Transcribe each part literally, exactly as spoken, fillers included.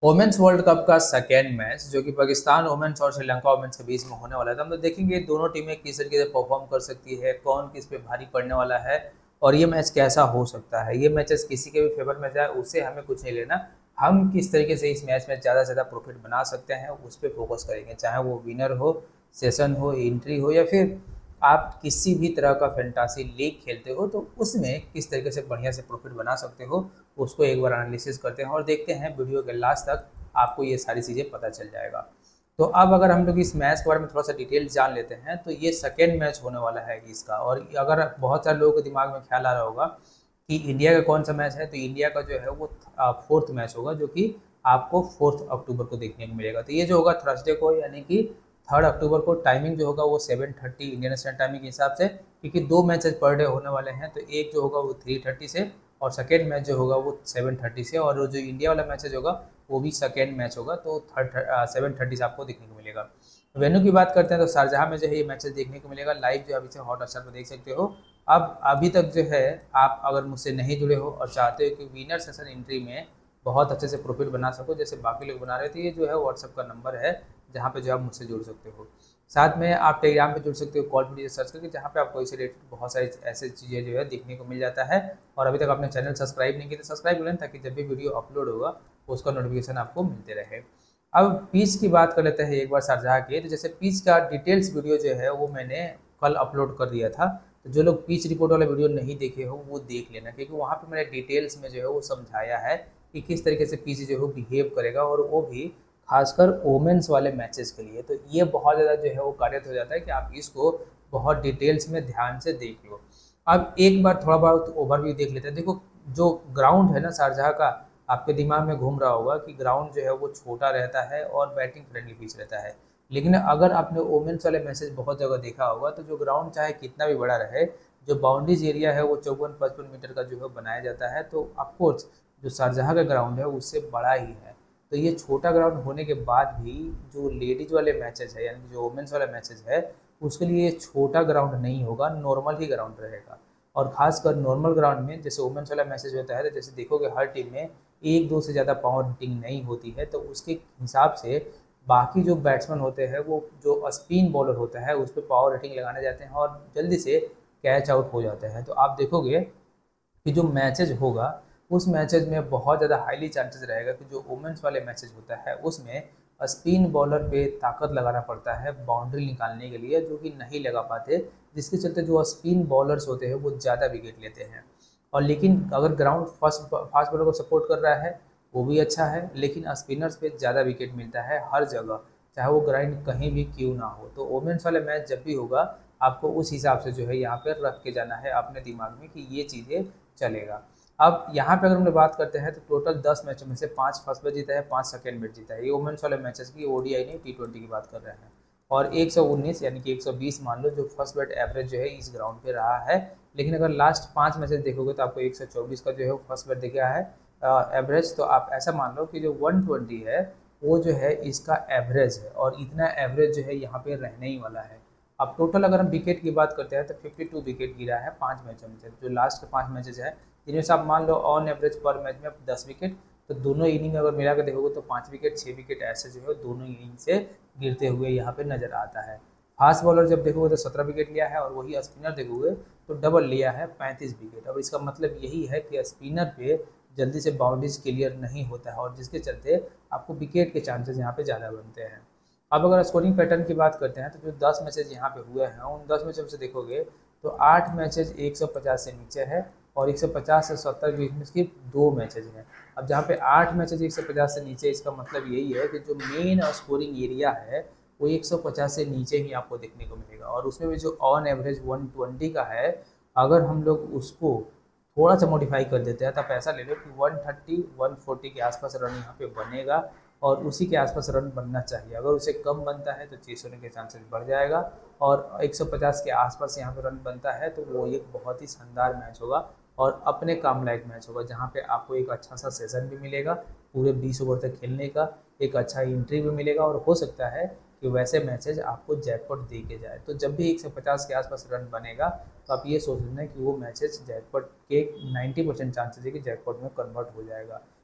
Women's world cup का second match जो कि पाकिस्तान वोमेन्स और श्रीलंका वोमेन्स के बीच में होने वाला है। तो हम लोग देखेंगे दोनों टीमें किस तरीके से परफॉर्म कर सकती है, कौन किस पे भारी पड़ने वाला है और ये मैच कैसा हो सकता है। ये मैचेस किसी के भी फेवर में जाए उससे हमें कुछ नहीं लेना। हम किस तरीके से इस मैच में ज़्यादा से ज़्यादा प्रॉफिट बना सकते हैं उस पर फोकस करेंगे, चाहे वो विनर हो, सेशन हो, एंट्री हो या फिर आप किसी भी तरह का फैंटासी लीग खेलते हो तो उसमें किस तरीके से बढ़िया से प्रॉफिट बना सकते हो उसको एक बार एनालिसिस करते हैं और देखते हैं वीडियो के लास्ट तक आपको ये सारी चीज़ें पता चल जाएगा। तो अब अगर हम लोग इस मैच के बारे में थोड़ा सा डिटेल जान लेते हैं तो ये सेकेंड मैच होने वाला है इसका। और अगर बहुत सारे लोगों के दिमाग में ख्याल आ रहा होगा कि इंडिया का कौन सा मैच है, तो इंडिया का जो है वो फोर्थ मैच होगा जो कि आपको फोर्थ अक्टूबर को देखने को मिलेगा। तो ये जो होगा थर्सडे को, यानी कि थर्ड अक्टूबर को। टाइमिंग जो होगा वो seven thirty Indian standard timing के हिसाब से, क्योंकि दो मैचेस पर डे होने वाले हैं। तो एक जो होगा वो थ्री थर्टी से और सेकेंड मैच जो होगा वो सेवन थर्टी से, और जो इंडिया वाला मैचेज होगा वो भी सेकेंड मैच होगा तो थर्ड सेवन थर्टी से आपको देखने को मिलेगा। वेन्यू की बात करते हैं तो शारजहाँ में जो है ये मैचेस देखने को मिलेगा लाइव, जो अभी से हॉट स्टार पर देख सकते हो। अब अभी तक जो है आप अगर मुझसे नहीं जुड़े हो और चाहते हो कि विनर सेशन एंट्री में बहुत अच्छे से प्रॉफिट बना सको जैसे बाकी लोग बना रहे थे, ये जो है व्हाट्सअप का नंबर है जहाँ पे जो आप मुझसे जुड़ सकते हो। साथ में आप टेलीग्राम पे जुड़ सकते हो कॉल वीडियो सर्च करके, जहाँ पे आपको इसे रिलेटेड बहुत सारी ऐसे चीज़ें जो है देखने को मिल जाता है। और अभी तक आपने चैनल सब्सक्राइब नहीं किया तो सब्सक्राइब कर लें ताकि जब भी वीडियो अपलोड होगा उसका नोटिफिकेशन आपको मिलते रहे। अब पिच की बात कर लेते हैं एक बार शारजाह की। तो जैसे पिच का डिटेल्स वीडियो जो है वो मैंने कल अपलोड कर दिया था, तो जो लोग पिच रिपोर्ट वाला वीडियो नहीं देखे हो वो देख लेना, क्योंकि वहाँ पे मैंने डिटेल्स में जो है वो समझाया है कि किस तरीके से पिच जो है वो बिहेव करेगा, और वो भी खासकर वोमेन्स वाले मैचेस के लिए। तो ये बहुत ज़्यादा जो है वो कार्यरत हो जाता है कि आप इसको बहुत डिटेल्स में ध्यान से देख लो। अब एक बार थोड़ा बहुत ओवरव्यू देख लेते हैं। देखो जो ग्राउंड है ना शारजाह का, आपके दिमाग में घूम रहा होगा कि ग्राउंड जो है वो छोटा रहता है और बैटिंग फ्रेंडली पिच रहता है, लेकिन अगर आपने वोमेन्स वाले मैचेज बहुत जगह देखा होगा तो जो ग्राउंड चाहे कितना भी बड़ा रहे, जो बाउंड्रीज एरिया है वो चौवन पचपन मीटर का जो है बनाया जाता है। तो ऑफकोर्स जो शारजाह का ग्राउंड है उससे बड़ा ही है। तो ये छोटा ग्राउंड होने के बाद भी जो लेडीज वाले मैचेस है यानी जो वोमेन्स वाला मैचेस है उसके लिए छोटा ग्राउंड नहीं होगा, नॉर्मल ही ग्राउंड रहेगा। और खासकर नॉर्मल ग्राउंड में जैसे वोमेन्स वाला मैचेज होता है तो जैसे देखोगे हर टीम में एक दो से ज़्यादा पावर हिटिंग नहीं होती है, तो उसके हिसाब से बाकी जो बैट्समैन होते हैं वो जो स्पिन बॉलर होता है उस पर पावर हिटिंग लगाने जाते हैं और जल्दी से कैच आउट हो जाते हैं। तो आप देखोगे कि जो मैचेज होगा उस मैचेज में बहुत ज़्यादा हाईली चांसेस रहेगा कि जो वुमेन्स वाले मैचेज होता है उसमें स्पिन बॉलर पे ताकत लगाना पड़ता है बाउंड्री निकालने के लिए, जो कि नहीं लगा पाते, जिसके चलते जो स्पिन बॉलर्स होते हैं वो ज़्यादा विकेट लेते हैं। और लेकिन अगर ग्राउंड फर्स्ट फास्ट बॉलर को सपोर्ट कर रहा है वो भी अच्छा है, लेकिन स्पिनर्स पे ज़्यादा विकेट मिलता है हर जगह, चाहे वो ग्राउंड कहीं भी क्यों ना हो। तो वुमेन्स वाले मैच जब भी होगा आपको उस हिसाब से जो है यहाँ पर रख के जाना है अपने दिमाग में कि ये चीज़ें चलेगा। अब यहाँ पे अगर हम लोग बात करते हैं तो टोटल दस मैचों में से पाँच फर्स्ट मैच जीता है, पाँच सेकेंड मैच जीता है। ये वुमेन्स वाले मैचेस की ओडीआई नहीं टी ट्वेंटी की बात कर रहे हैं। और एक सौ उन्नीस यानी कि एक सौ बीस मान लो जो फर्स्ट बैट एवरेज जो है इस ग्राउंड पे रहा है। लेकिन अगर लास्ट पाँच मैचेस देखोगे तो आपको एक सौ चौबीस का जो है फर्स्ट बैट दिखा है एवरेज। तो आप ऐसा मान लो कि जो वन ट्वेंटी है वो जो है इसका एवरेज है, और इतना एवरेज जो है यहाँ पे रहने ही वाला है। अब टोटल अगर हम विकेट की बात करते हैं तो बावन विकेट गिरा है पाँच मैचों में से। जो लास्ट के पाँच मैचेज है जिनमें से आप मान लो ऑन एवरेज पर मैच में दस विकेट, तो दोनों इनिंग अगर मिला कर देखोगे तो पाँच विकेट छः विकेट ऐसे जो है दोनों इनिंग से गिरते हुए यहाँ पे नजर आता है। फास्ट बॉलर जब देखोगे तो सत्रह विकेट लिया है, और वही स्पिनर देखोगे तो डबल लिया है पैंतीस विकेट। अब इसका मतलब यही है कि स्पिनर पे जल्दी से बाउंड्रीज क्लियर नहीं होता है, और जिसके चलते आपको विकेट के चांसेस यहाँ पे ज़्यादा बनते हैं। अब अगर स्कोरिंग पैटर्न की बात करते हैं तो जो दस मैचेज यहाँ पे हुए हैं उन दस मैचों से देखोगे तो आठ मैचेज एक सौ पचास से नीचे है और एक सौ पचास से सत्तर के बीच में इसकी दो मैचेज हैं। अब जहाँ पे आठ मैचेज एक सौ पचास से नीचे, इसका मतलब यही है कि जो मेन स्कोरिंग एरिया है वो एक सौ पचास से नीचे ही आपको देखने को मिलेगा। और उसमें भी जो ऑन एवरेज एक सौ बीस का है, अगर हम लोग उसको थोड़ा सा मॉडिफाई कर देते हैं तो आप ऐसा ले लो कि एक सौ तीस एक सौ चालीस के आसपास रन यहाँ पे बनेगा, और उसी के आसपास रन बनना चाहिए। अगर उसे कम बनता है तो चेस होने के चांसेस बढ़ जाएगा, और एक सौ पचास के आसपास यहाँ पे रन बनता है तो वो एक बहुत ही शानदार मैच होगा और अपने काम लायक मैच होगा, जहाँ पे आपको एक अच्छा सा सेशन भी मिलेगा पूरे बीस ओवर तक खेलने का, एक अच्छा एंट्री भी मिलेगा, और हो सकता है कि वैसे मैचेज आपको जैकपॉट दे के जाए। तो जब भी एक सौ पचास के आसपास रन बनेगा तो आप ये सोच लेना कि वो मैचेज जैकपॉट के नब्बे परसेंट चांसेस है कि जैकपॉट में कन्वर्ट हो जाएगा।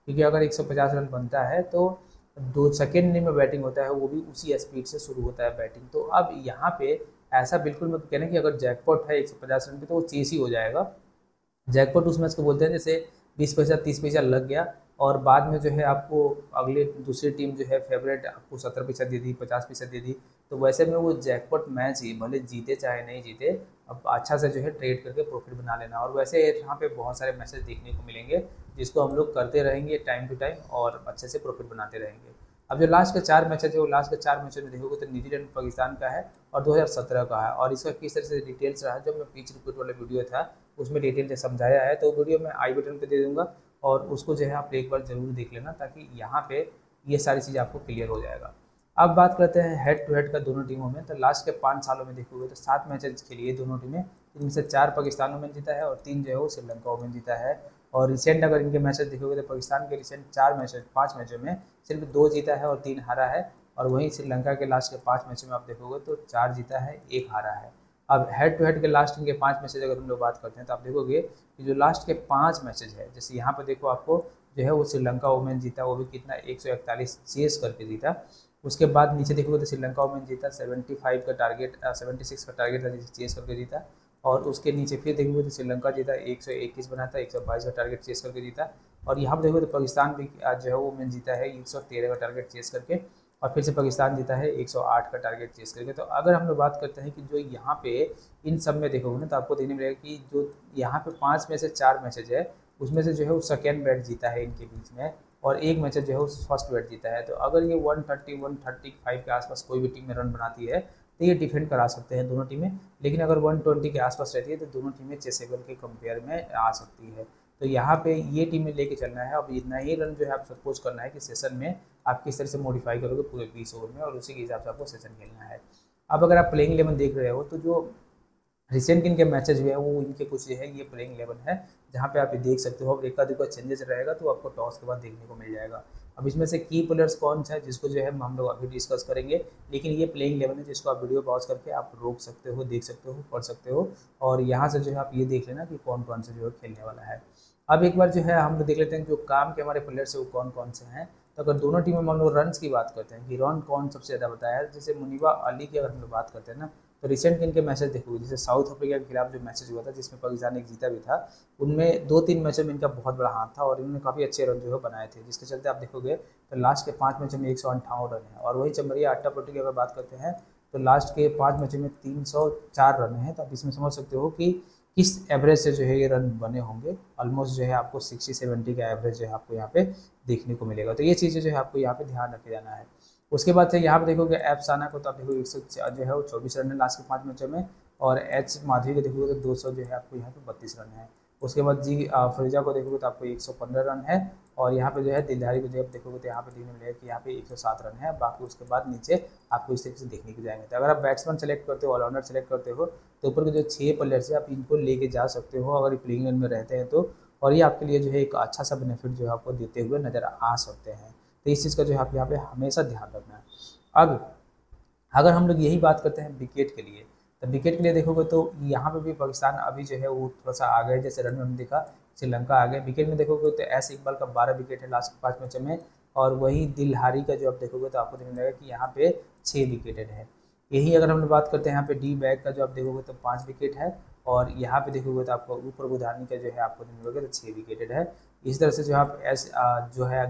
क्योंकि अगर एक सौ पचास रन बनता है तो दो सेकेंड इनिंग में बैटिंग होता है, वो भी उसी स्पीड से शुरू होता है बैटिंग। तो अब यहाँ पे ऐसा बिल्कुल मत कहना कि अगर जैकपॉट है एक सौ पचास रन पे तो वो चेस ही हो जाएगा। जैकपॉट उस मैच को बोलते हैं जैसे बीस पैसा तीस पैसा लग गया और बाद में जो है आपको अगले दूसरी टीम जो है फेवरेट आपको सत्तर पैसा दे दी, पचास पैसा दे दी, तो वैसे में वो जैकपॉट मैच ही भले जीते चाहे नहीं जीते, अब अच्छा से जो है ट्रेड करके प्रॉफिट बना लेना। और वैसे यहाँ पे बहुत सारे मैसेज देखने को मिलेंगे जिसको हम लोग करते रहेंगे टाइम टू टाइम और अच्छे से प्रॉफिट बनाते रहेंगे। अब जो लास्ट के चार मैचेज है वो लास्ट के चार मैचों में देखोगे तो न्यूजीलैंड पाकिस्तान का है और दो हज़ार सत्रह का है, और इसका किस तरह से डिटेल्स रहा जब मैं पिच रिपोर्ट वाला वीडियो था उसमें डिटेल से समझाया है, तो वीडियो मैं आई बटन पे दे दूंगा और उसको जो है आप एक बार जरूर देख लेना ताकि यहाँ पे ये सारी चीज़ आपको क्लियर हो जाएगा। अब बात करते हैं हेड टू हेड का दोनों टीमों में। तो लास्ट के पाँच सालों में देखोगे तो सात मैचेज खेली है दोनों टीमें, इनमें से चार पाकिस्तान वुमेन जीता है और तीन जो है वो श्रीलंका वुमेन जीता है। और रिसेंट अगर इनके मैचेस देखोगे तो पाकिस्तान के रिसेंट चार मैचेज पाँच मैचों में सिर्फ दो जीता है और तीन हारा है, और वहीं श्रीलंका के लास्ट के पाँच मैचों में आप देखोगे तो चार जीता है एक हारा है। अब हेड टू हेड के लास्ट इनके पाँच मैचेज अगर हम लोग बात करते हैं तो आप देखोगे कि जो लास्ट के पाँच मैचेज है, जैसे यहाँ पर देखो आपको जो है वो श्रीलंका वुमेन जीता, वो भी कितना एक सौ इकतालीस चेस करके जीता। उसके बाद नीचे देखोगे तो श्रीलंका वुमेन जीता पचहत्तर का टारगेट छिहत्तर का टारगेट था जिसे चेस करके जीता। और उसके नीचे फिर देखोगे तो श्रीलंका जीता एक सौ इक्कीस बना था, एक सौ बाईस का टारगेट चेस करके जीता। और यहाँ पर देखोगे तो पाकिस्तान भी आज जो है वो वुमेन जीता है एक सौ तेरह का टारगेट चेस करके, और फिर से पाकिस्तान जीता है एक सौ आठ का टारगेट चेस करके। तो अगर हम लोग बात करते हैं कि जो यहाँ पे इन सब में देखोगे ना तो आपको देखने मिलेगा कि जो यहाँ पे पाँच में से चार मैचेज है उसमें से जो है वो सेकेंड बैट जीता है इनके बीच में, और एक मैच जो है वो फर्स्ट बैट जीता है। तो अगर ये एक सौ तीस, एक सौ पैंतीस के आसपास कोई भी टीम में रन बनाती है तो ये डिफेंड करा सकते हैं दोनों टीमें, लेकिन अगर एक सौ बीस के आसपास रहती है तो दोनों टीमें चेसेबल के कंपेयर में आ सकती है। तो यहाँ पे ये टीमें लेके चलना है। अब इतना ही रन जो है आप सपोज करना है कि सेशन में आप किस तरह से मॉडिफाई करोगे पूरे बीस ओवर में, और उसी के हिसाब से आपको सेशन खेलना है। अब अगर आप प्लेइंग इलेवन देख रहे हो तो जो रिसेंट इनके मैचेज हुए हैं वो इनके कुछ जो है ये प्लेइंग इलेवन है जहाँ पे आप ये देख सकते हो। अब एक आध चेंजेस रहेगा तो आपको टॉस के बाद देखने को मिल जाएगा। अब इसमें से की प्लेयर्स कौन सा है जिसको जो है हम लोग अभी डिस्कस करेंगे, लेकिन ये प्लेइंग इलेवन है जिसको आप वीडियो पॉज करके आप रोक सकते हो, देख सकते हो, पढ़ सकते हो, और यहाँ से जो है आप ये देख लेना कि कौन कौन से जो है खेलने वाला है। अब एक बार जो है हम देख लेते हैं जो काम के हमारे प्लेयर्स है वो कौन कौन से हैं। तो अगर दोनों टीमें मान लो रन की बात करते हैं कि रन कौन सबसे ज़्यादा बताया है, जैसे मुनीबा अली की अगर हम लोग बात करते हैं ना तो रिसेंट इनके मैचेस देखोगे, जैसे साउथ अफ्रीका के खिलाफ जो मैचेज हुआ था जिसमें पाकिस्तान एक जीता भी था, उनमें दो तीन मैचों में इनका बहुत बड़ा हाथ था और इन्होंने काफ़ी अच्छे रन जो है बनाए थे, जिसके चलते आप देखोगे तो लास्ट के पाँच मैचों में एक सौ अंठावन रन है। और वही चमरिया अट्टापट्टी की अगर बात करते हैं तो लास्ट के पाँच मैचों में तीन सौ चार रन है। तो आप इसमें समझ सकते हो कि किस एवरेज से जो है ये रन बने होंगे। ऑलमोस्ट जो है आपको सिक्सटी सेवेंटी का एवरेज जो है आपको यहाँ पे देखने को मिलेगा। तो ये चीज़ें जो है आपको यहाँ पे ध्यान रखे जाना है। उसके बाद से यहाँ पे देखोगे अफसाना को तो आप देखो एक सौ जो है वो चौबीस रन है लास्ट के पाँच मैचों में, और एच माधवी को देखोगे तो दो सौ जो है आपको यहाँ पे बत्तीस रन है। उसके बाद जी फरीजा को देखोगे तो आपको एक सौ पंद्रह रन है, और यहाँ पे जो है दिलधारी को जब देखोगे तो यहाँ पे देखने मिलेगा कि यहाँ पे एक सौ सात रन है। बाकी उसके बाद नीचे आपको इस तरीके से देखने को जाएंगे। तो अगर आप बैट्समैन सेलेक्ट करते हो, ऑलराउंडर सेलेक्ट करते हो, तो ऊपर के जो छः प्लेयर्स है आप इनको लेके जा सकते हो अगर प्लेइंग इलेवन में रहते हैं तो, और ये आपके लिए जो है एक अच्छा सा बेनिफिट जो है आपको देते हुए नज़र आ सकते हैं। तो इस चीज़ का जो है आप यहाँ पे हमेशा ध्यान रखना है। अब अगर हम लोग यही बात करते हैं विकेट के लिए, तो विकेट के लिए देखोगे तो यहाँ पे भी पाकिस्तान अभी जो है वो थोड़ा सा आ गए, जैसे रन में हमने देखा श्रीलंका आ गए। विकेट में देखोगे तो एस इकबाल का बारह विकेट है लास्ट पाँच मैचों में, और वही दिलहारी का जो आप देखोगे तो आपको देखने मिलेगा कि यहाँ पे छः विकेटेड है। यही अगर हम लोग बात करते हैं यहाँ पे डी बैग का जो आप देखोगे तो पाँच विकेट है, और यहाँ पे देखोगे तो आपको ऊपर बुधानी का जो है आपको देखने मिलेगा तो छः विकेटेड है। इस तरह से जो आप एस जो है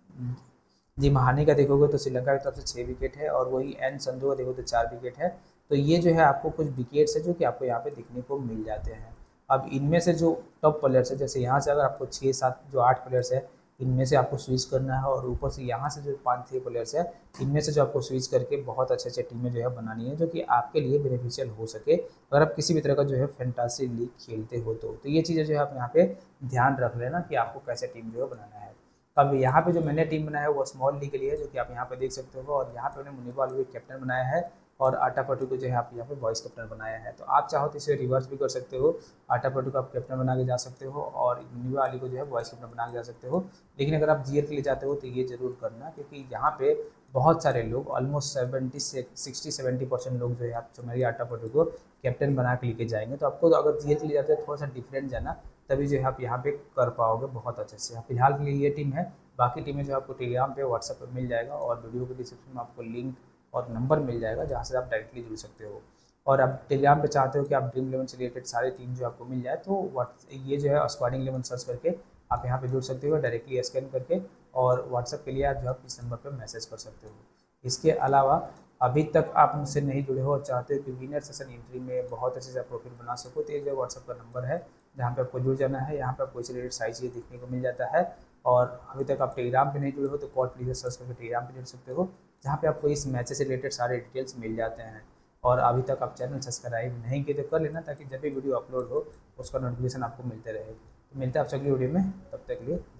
जी महानी का देखोगे तो श्रीलंका की तरफ से छः विकेट है, और वही एन संधू का देखोगे तो चार विकेट है। तो ये जो है आपको कुछ विकेट्स है जो कि आपको यहाँ पे दिखने को मिल जाते हैं। अब इनमें से जो टॉप प्लेयर्स है, जैसे यहाँ से अगर आपको छः सात जो आठ प्लेयर्स है इनमें से आपको स्विच करना है, और ऊपर से यहाँ से जो पाँच छः प्लेयर्स है इनमें से जो आपको स्विच करके बहुत अच्छे अच्छे टीमें जो है बनानी है जो कि आपके लिए बेनिफिशियल हो सके अगर आप किसी भी तरह का जो है फैंटासी लीग खेलते हो तो। तो ये चीज़ें जो है आप यहाँ पे ध्यान रख लेना कि आपको कैसे टीम जो है बनाना है। अब यहाँ पे जो मैंने टीम बनाया है वो स्मॉल लीग के लिए है, जो कि आप यहाँ पे देख सकते हो, और यहाँ पे मैंने मुनीबा अली को कैप्टन बनाया है और आटापट्टू को जो है आप यहाँ पे वॉइस कैप्टन बनाया है। तो आप चाहो तो इसे रिवर्स भी कर सकते हो, आटापट्टू को आप कैप्टन बना के जा सकते हो और मुनीबा अली को जो है वॉइस कैप्टन बना के जा सकते हो। लेकिन अगर आप जीएल के लिए जाते हो तो ये जरूर करना, क्योंकि यहाँ पे बहुत सारे लोग ऑलमोस्ट सेवेंटी से सिक्सटी सेवेंटी परसेंट लोग जो है आप चुनरी आटापट्टू को कैप्टन बना के लेके जाएंगे। तो आपको अगर जीएल के लिए जाते हो थोड़ा सा डिफरेंट जाना, तभी जो है आप यहाँ पे कर पाओगे बहुत अच्छे से। फिलहाल के लिए ये टीम है, बाकी टीमें जो आपको टेलीग्राम पे व्हाट्सएप पे मिल जाएगा और वीडियो के डिस्क्रिप्शन में आपको लिंक और नंबर मिल जाएगा जहाँ से आप डायरेक्टली जुड़ सकते हो। और आप टेलीग्राम पे चाहते हो कि आप ड्रीम इलेवन से रिलेटेड सारे टीम जो आपको मिल जाए, तो व्हाट्स ये जो है स्क्वाडिंग इलेवन सर्च करके आप यहाँ पे जुड़ सकते हो डायरेक्टली स्कैन करके, और व्हाट्सएप के लिए आप जो है इस नंबर पर मैसेज कर सकते हो। इसके अलावा अभी तक आप मुझसे नहीं जुड़े हो और चाहते हो कि विनर सेशन एंट्री में बहुत अच्छे से आप प्रॉफिट बना सको, तो ये जो व्हाट्सएप का नंबर है जहाँ पे आपको जुड़ जाना है। यहाँ पे आपको इस रिलेटेड सारी चीज़ें देखने को मिल जाता है। और अभी तक आप टेलीग्राम पे नहीं जुड़े हो तो कॉल प्लीज सर्च करके टेलीग्राम पे जुड़ सकते हो, जहाँ पे आपको इस मैचेस से रिलेटेड सारे डिटेल्स मिल जाते हैं। और अभी तक आप चैनल सब्सक्राइब नहीं किए तो कर लेना, ताकि जब भी वीडियो अपलोड हो उसका नोटिफिकेशन आपको मिलते रहे। तो मिलता है आपसे अगली वीडियो में, तब तक के लिए